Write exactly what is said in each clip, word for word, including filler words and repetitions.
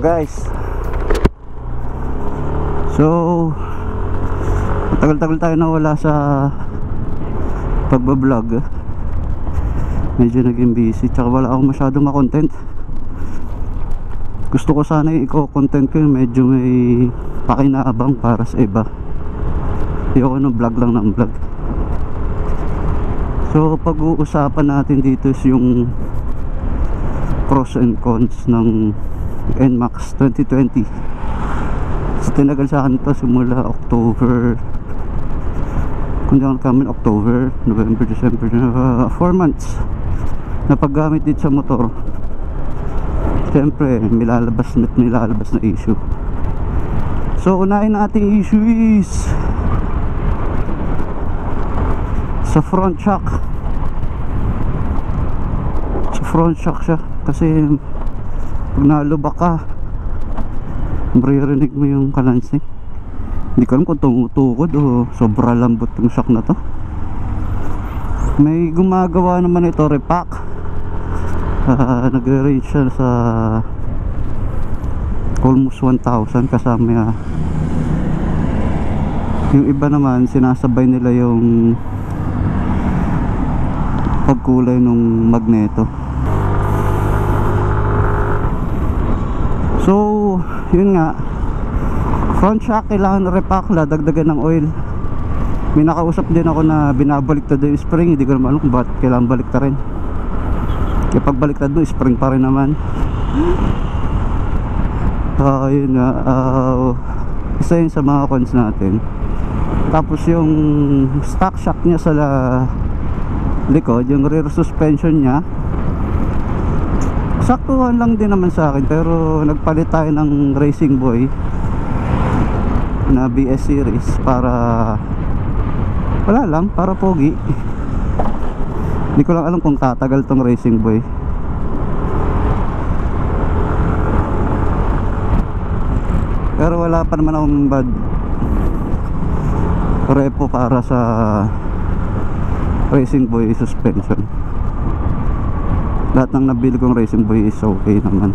guys, so matagal-tagal tayo nawala sa pagbablog. Medyo naging busy, tsaka wala akong masyadong ma-content. Gusto ko sana i-content ko yung medyo may pakinaabang para sa iba. Ayoko ng vlog lang ng vlog. So pag-uusapan natin dito is yung pros and cons ng N MAX twenty twenty. So tinagal sa akin ito simula October, kung di ako kami October, November, December, uh, four months na paggamit dito sa motor. Siyempre may lalabas at may lalabas na issue. So unahin natin issue is sa front shock. Sa front shock siya kasi pag nalubak ka, maririnig mo yung kalansing. Hindi ko alam kung tumutukod o sobra lambot yung shock na to. May gumagawa naman ito, repack. Uh, nagre-range siya sa almost one thousand kasama uh, yung iba naman sinasabay nila yung pagkulay ng magneto. So yun nga, front shock kailangan repack, dagdagan ng oil. May nakausap din ako na binabaliktad yung spring, hindi ko naman alam kung bakit kailangan baliktad rin. Kaya pagbaliktad mo, spring pa rin naman. Uh, yun nga, uh, isa yun sa mga cons natin. Tapos yung stock shock niya sa likod, yung rear suspension niya, saktuhan lang din naman sa akin. Pero nagpalit tayo ng Racing Boy na B S series para wala lang, para pogi. Hindi ko lang alam kung tatagal tong Racing Boy. Pero wala pa naman akong bad repo para sa Racing Boy suspension. Lahat ng nabili kong Racing Boy is okay naman.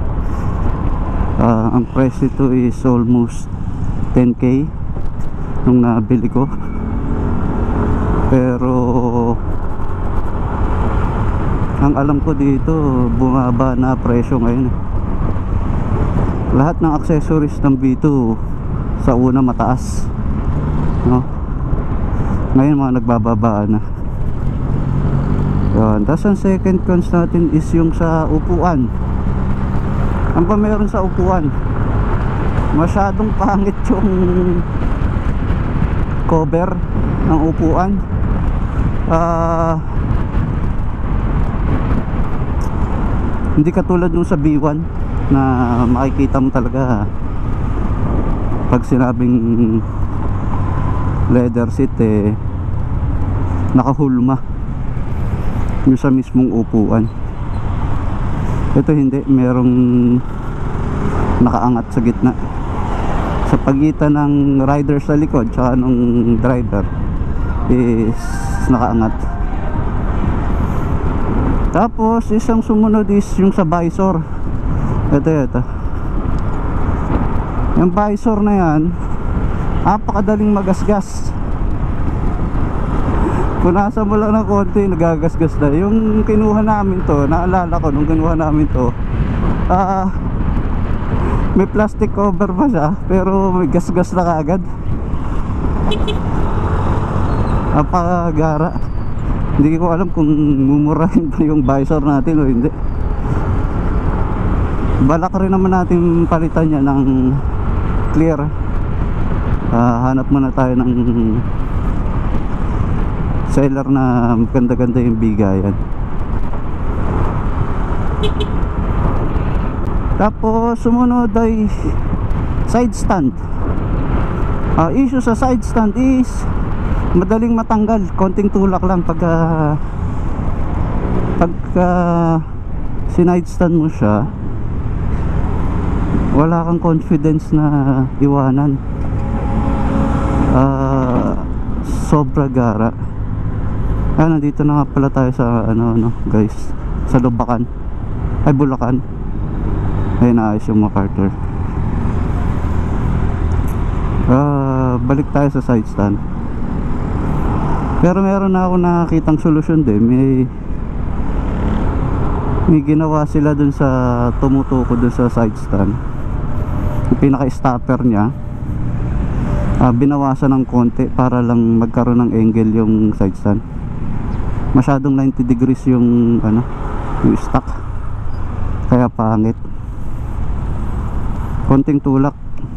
uh, Ang price ito is almost ten K nung nabili ko. Pero ang alam ko dito, bumaba na presyo ngayon. Lahat ng accessories ng V two sa una mataas, no? Ngayon mga nagbababa na. Yan. Tapos ang second cons natin is yung sa upuan. Ang pa meron sa upuan, masyadong pangit yung cover ng upuan. Ah uh, hindi katulad nung sa B one na makikita mo talaga pag sinabing leather seat eh nakahulma yung sa mismong upuan. Ito hindi, merong nakaangat sa gitna sa pagitan ng rider sa likod tsaka nung driver is nakaangat. Tapos isang sumunod is yung sa visor. Ito ito yung visor na yan, napakadaling magasgas. Punasan mo lang ng konti, nagagasgas na. Yung kinuha namin to, naalala ko nung kinuha namin to, ah uh, may plastic cover pa siya pero may gasgas na kaagad. Napakagara. Hindi ko alam kung mumurahin pa yung visor natin o hindi. Balak rin naman natin palitan niya ng clear. uh, Hanap muna tayo ng seller na ganda-ganda yung bigayan. Tapos sumunod ay side stand. uh, Issue sa side stand is madaling matanggal, konting tulak lang pagka pagka sinide stand mo siya, wala kang confidence na iwanan. uh, Sobra gara. Ah, nandito na nga pala tayo sa ano ano guys, sa Lubacan, ay Bulacan. Ayun, naayos yung MacArthur. Uh, balik tayo sa side stand. Pero meron na ako nakakitang solusyon din. May may ginawa sila dun sa tumutuko dun sa side stand. Yung pinaka stopper nya, uh, binawasan ng konti para lang magkaroon ng angle yung side stand. Masyadong ninety degrees yung ano, yung stock, kaya pangit. Konting tulak,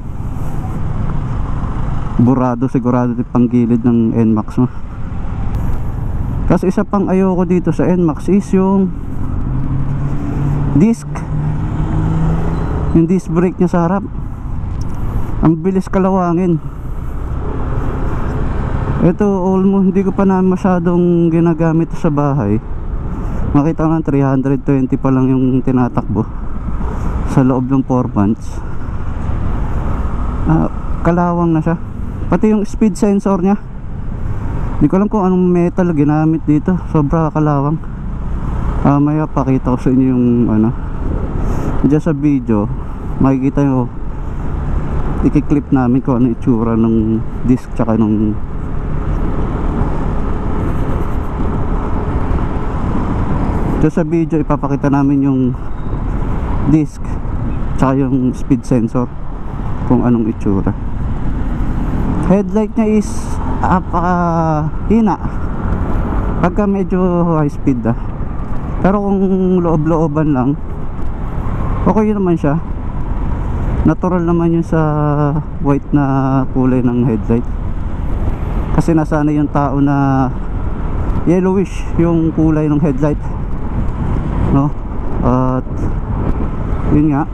burado sigurado yung panggilid ng N MAX mo. Kasi isa pang ayoko dito sa N MAX is yung disc, yung disc brake nya sa harap. Ang bilis kalawangin. Ito almost hindi ko pa na masyadong ginagamit sa bahay. Makita ko lang three twenty pa lang yung tinatakbo sa loob ng four months. ah, Kalawang na siya. Pati yung speed sensor nya, hindi ko alam kung anong metal ginamit dito. Sobra kalawang. Uh, maya pakita ko sa inyo yung ano, dyan sa video makikita nyo, i-clip namin kung ano itsura ng disc tsaka nung dyan sa video ipapakita namin yung disc tsaka yung speed sensor kung anong itsura. Headlight nya is apaka hina pagka medyo high speed ah. Pero kung loob-looban lang, okay naman siya. Natural naman yun sa white na kulay ng headlight. Kasi nasana yung tao na yellowish yung kulay ng headlight, no? At yun nga,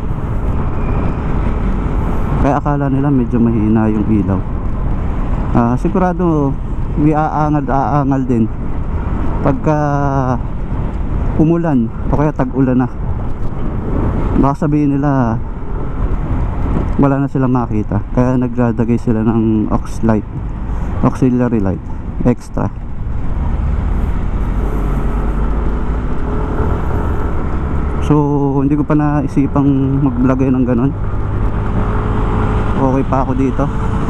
kaya akala nila medyo mahina yung ilaw. uh, Sigurado may aangal-aangal din pagka umulan o kaya tag-ulan na. Baka sabihin nila wala na silang makita, kaya naglalagay sila ng aux light, auxiliary light extra. So hindi ko pa naisipang maglagay ng ganon. Okay pa ako dito.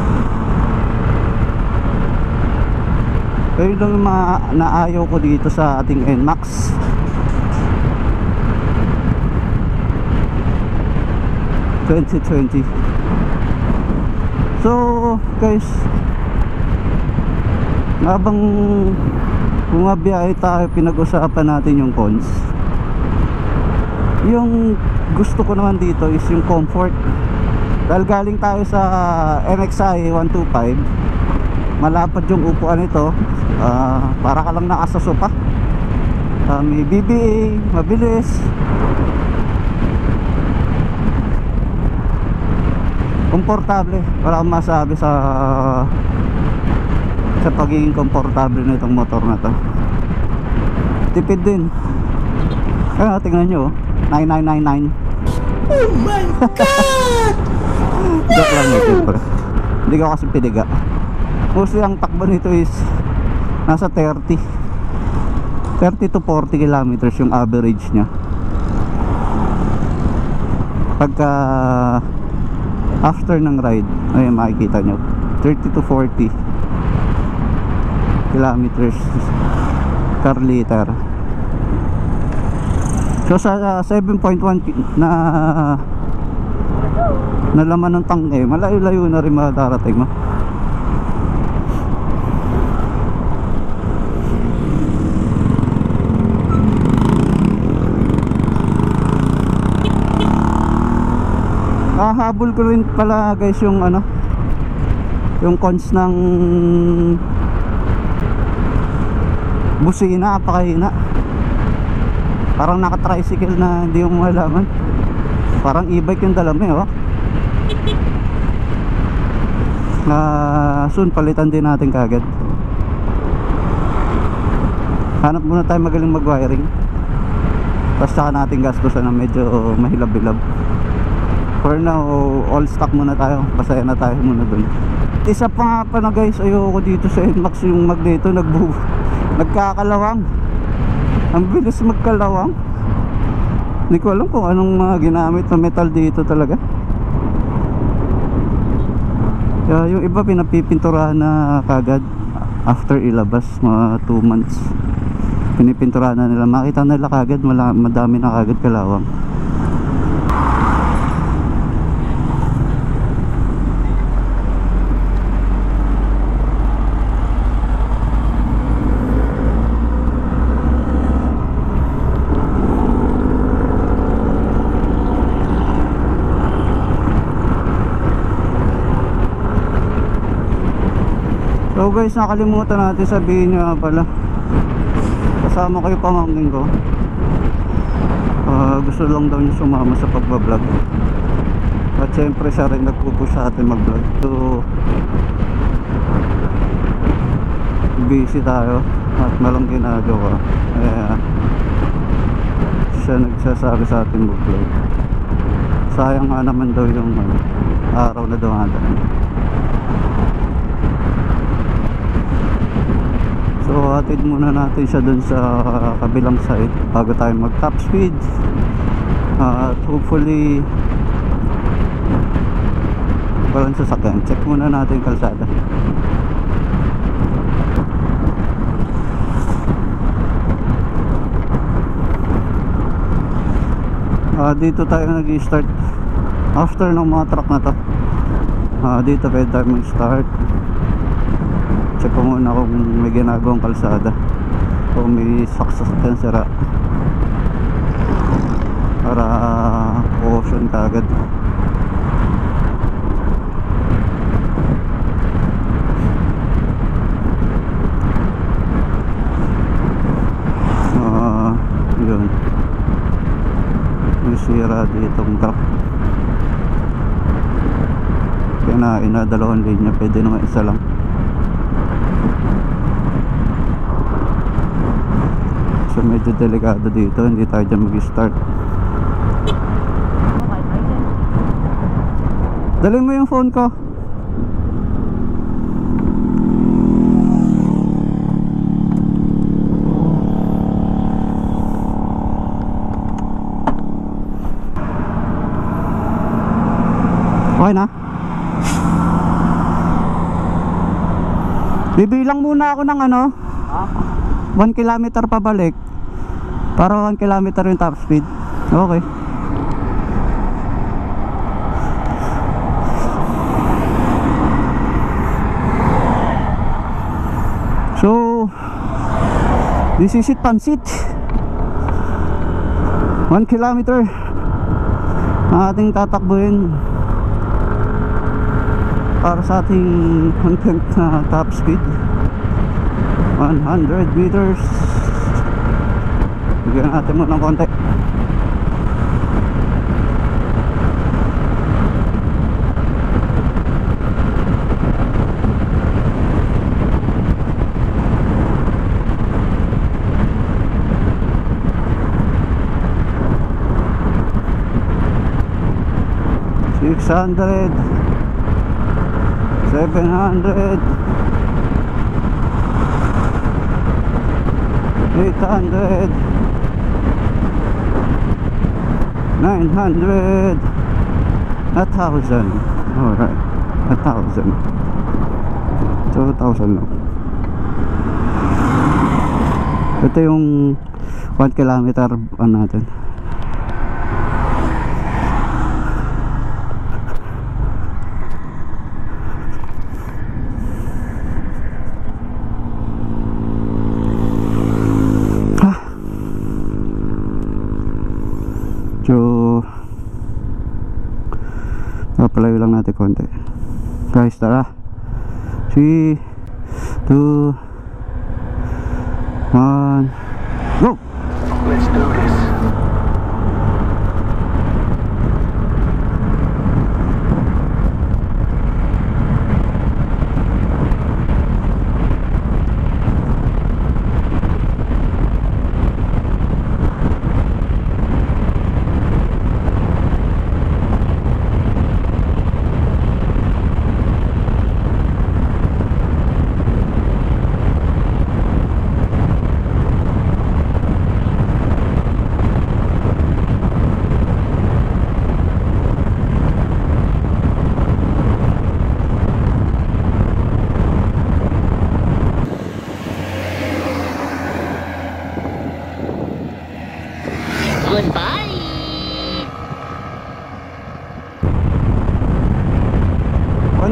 Kaya lang yung mga naayaw ko dito sa ating N MAX. twenty twenty. So guys, habang bumabiyahe tayo, pinag-usapan natin yung cons. Yung gusto ko naman dito is yung comfort. Dahil galing tayo sa M X I one twenty-five, malapad yung upuan nito. uh, Para ka lang nakasasopa. uh, May B B A, mabilis, komportable. Wala akong masabi sa sa pagiging komportable na itong motor na to. Tipid din. Ano, tingnan nyo, nine nine nine nine. Oh my god! Joke lang ito, bro. Hindi ko kasi piniga. Mostly ang takbo nito is nasa thirty to forty kilometers yung average nya. Pagka after ng ride, ayun makikita nyo, thirty to forty kilometers per liter. So sa seven point one na na laman ng tangke, malayo-layo na rin matarating mo. Hahabol ko rin pala guys yung ano, yung cons ng busina, apakahina. Parang naka-tricycle na hindi mo malaman. Parang e-bike yung dala mo eh, oh. Na soon palitan din natin kagad. Hanap muna tayo magaling mag-wiring, tapos saka natin gastusan na medyo mahilab-hilab. For now, all stock muna tayo. Pasaya na tayo muna dun. Isa pa nga pa na guys, ayoko dito sa N MAX yung magneto nagbu nagkakalawang. Ang bilis magkalawang. Hindi ko alam kung anong mga ginamit na metal dito talaga. Kaya yung iba pinapipinturahan na kagad after ilabas, mga two months pinipinturahan na nila. Makita nila kagad, madami na kagad kalawang. So guys, nakalimutan natin sabihin nyo pala, kasama kayo pamangkin ko. uh, Gusto lang daw niya sumama sa pagbablog. At syempre siya rin nagpupush sa atin mag vlog. So busy tayo at malang ginagawa, kaya siya nagsasabi sa atin mag vlog. Sayang nga naman daw yung ano, araw na dumadaan. So hatid muna natin siya dun sa kabilang side bago tayo mag top speed. uh, At hopefully walang sasakyan. Check muna natin yung kalsada. uh, Dito tayo nag-i-start after ng mga truck na to. uh, Dito pwede tayo mag-start. Check ko muna kung may ginagawang kalsada o may saksasakyan sira para caution kagad. Uh, yun, may sira ditong truck. Kaya na inadalawang linya, pwede naman isa lang. So medyo delikado dito, hindi tayo dyan mag-start. Dalhin mo yung phone ko. Okay na? Bibilang muna ako ng ano, one kilometer pabalik, para one kilometer yung top speed. Okay. So this is it, Pansit. One kilometer ang ating tatakbuhin para sa ating content na top speed. One hundred meters. Bigyan natin mo ng konti. Six hundred, seven hundred, eight hundred, nine hundred, a thousand. Alright, a thousand. two thousand lang. Ito yung one kilometer ano natin. So papalayo lang natin konti guys. Tara, three, two, one, go! Let's do this.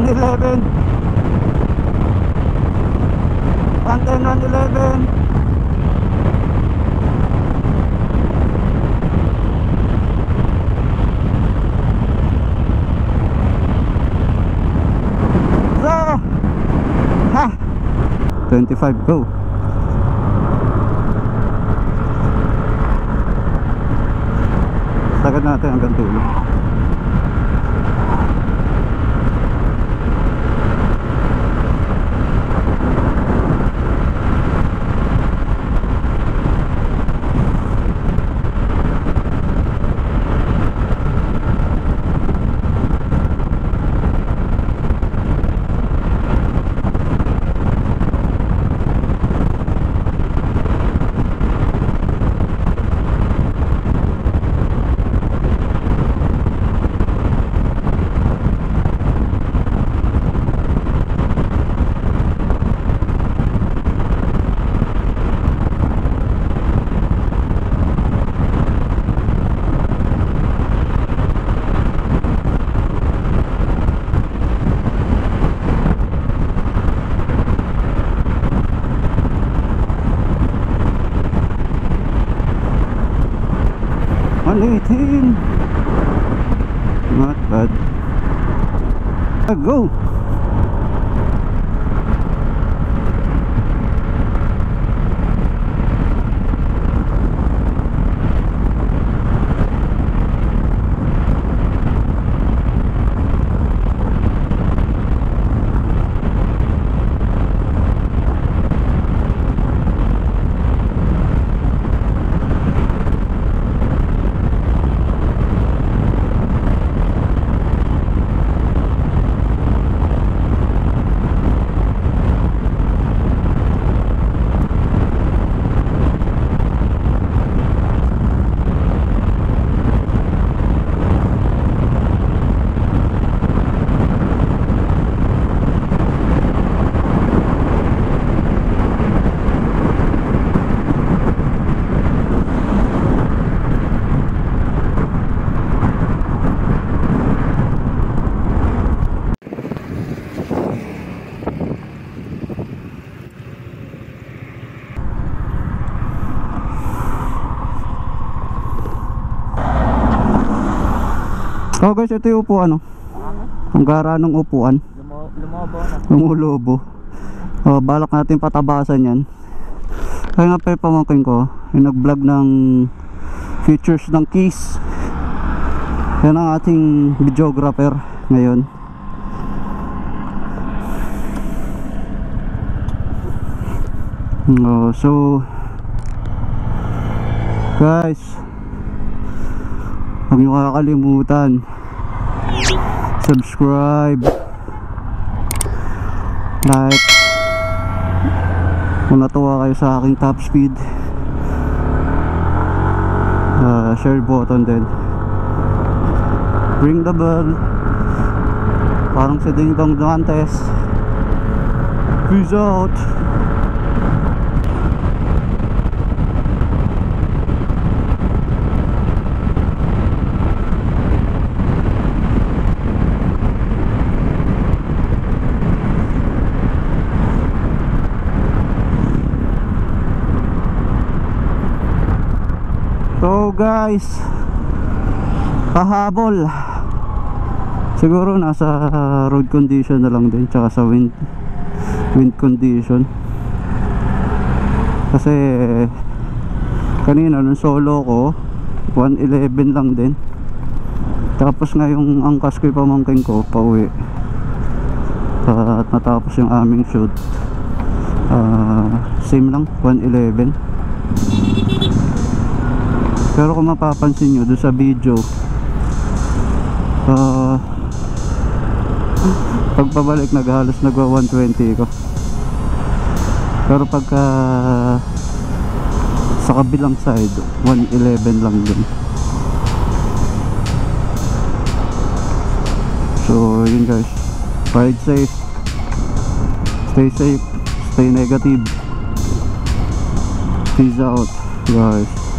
one eleven. one ten, one eleven. So, ha, twenty-five, go. Sagad natin hanggang tulo. one eighteen. Not bad. Go. So guys, ito yung upuan, no? Ang gara ng upuan. Lumobo na. Lumulobo. Oh, balak natin patabasan yan. Kaya nga pa yung pamangkin ko, yung nag-vlog ng features ng keys. Yan ang ating videographer ngayon. Oh, so guys, huwag nyo kakalimutan subscribe, like, kung natuwa kayo sa aking top speed, uh, share button din, ring the bell parang si Ding Dong Dantes. Peace out. So guys, pahabol siguro nasa road condition na lang din, tsaka sa wind wind condition, kasi kanina nung solo ko one eleven lang din, tapos ngayong angkas ko yung pamangkin ko pauwi at natapos yung aming shoot, uh, same lang one eleven. Pero kung mapapansin nyo doon sa video, uh, pagpabalik naghalos nagwa one twenty ko. Pero pagka sa kabilang side one eleven lang din. So yun guys, ride safe, stay safe, stay negative, peace out guys.